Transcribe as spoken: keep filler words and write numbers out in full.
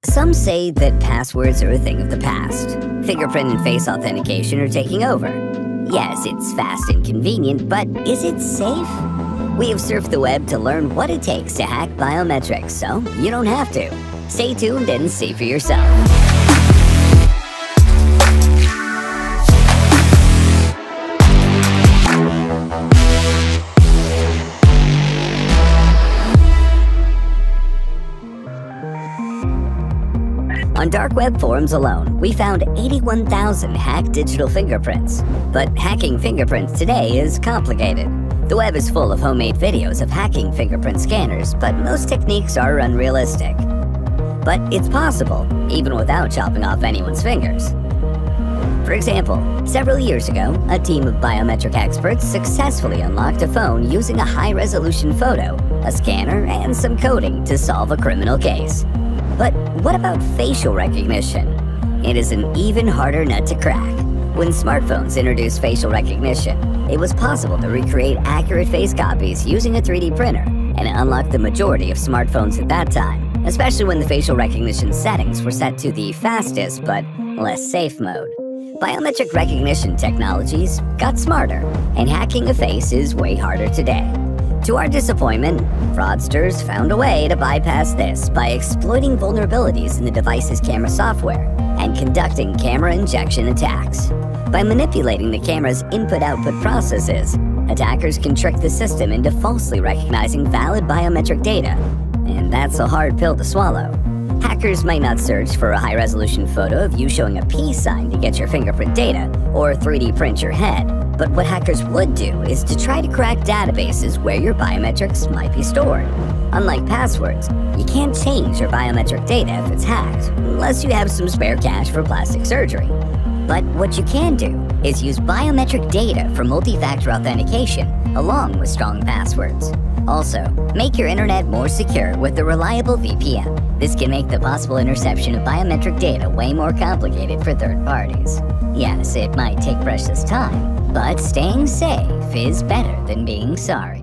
Some say that passwords are a thing of the past. Fingerprint and face authentication are taking over. Yes, it's fast and convenient, but is it safe? We have surfed the web to learn what it takes to hack biometrics, so you don't have to. Stay tuned and see for yourself. On dark web forums alone, we found eighty-one thousand hacked digital fingerprints. But hacking fingerprints today is complicated. The web is full of homemade videos of hacking fingerprint scanners, but most techniques are unrealistic. But it's possible, even without chopping off anyone's fingers. For example, several years ago, a team of biometric experts successfully unlocked a phone using a high-resolution photo, a scanner, and some coding to solve a criminal case. But what about facial recognition? It is an even harder nut to crack. When smartphones introduced facial recognition, it was possible to recreate accurate face copies using a three D printer, and it unlocked the majority of smartphones at that time, especially when the facial recognition settings were set to the fastest but less safe mode. Biometric recognition technologies got smarter, and hacking a face is way harder today. To our disappointment, fraudsters found a way to bypass this by exploiting vulnerabilities in the device's camera software and conducting camera injection attacks. By manipulating the camera's input-output processes, attackers can trick the system into falsely recognizing valid biometric data, and that's a hard pill to swallow. Hackers might not search for a high-resolution photo of you showing a peace sign to get your fingerprint data or three D print your head. But what hackers would do is to try to crack databases where your biometrics might be stored. Unlike passwords, you can't change your biometric data if it's hacked, unless you have some spare cash for plastic surgery. But what you can do is use biometric data for multi-factor authentication along with strong passwords. Also, make your internet more secure with a reliable V P N. This can make the possible interception of biometric data way more complicated for third parties. Yes, it might take precious time, but staying safe is better than being sorry.